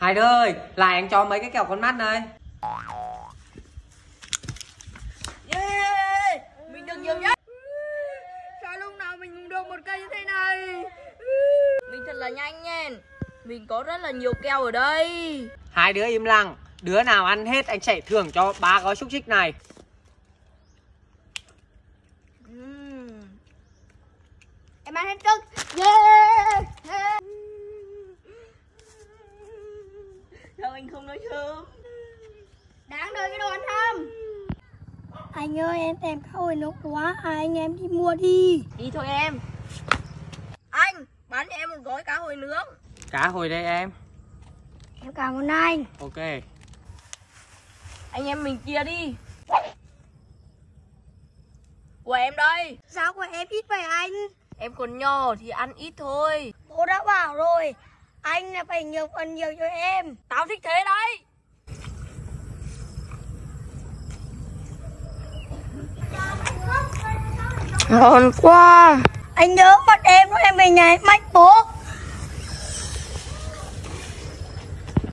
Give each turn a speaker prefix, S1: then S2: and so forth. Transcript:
S1: Hai đứa ơi, lại anh cho mấy cái kẹo con mắt này.
S2: Yeah, mình được nhiều nhất. Sao lúc nào mình cũng được một cây như thế này? Mình thật là nhanh nha. Mình có rất là nhiều kẹo ở đây.
S1: Hai đứa im lặng. Đứa nào ăn hết anh sẽ thưởng cho 3 gói xúc xích này.
S2: Em ăn hết cưng. Yeah. Sao anh không nói sớm? Đáng đời cái đồ ăn thơm.
S3: Anh ơi, em thèm cá hồi nướng quá, anh em đi mua đi.
S2: Đi thôi em. Anh, bán cho em một gói cá hồi nướng.
S1: Cá hồi đây em.
S3: Em cảm ơn anh.
S1: Ok.
S2: Anh em mình chia đi. Của em đây.
S3: Sao của em ít vậy anh?
S2: Em còn nhỏ thì ăn ít thôi.
S3: Bố đã bảo rồi, anh là phải nhường phần nhiều cho em.
S2: Tao thích thế đấy.
S3: Ngon quá. Anh nhớ mặt em lúc em về nhà em mách bố.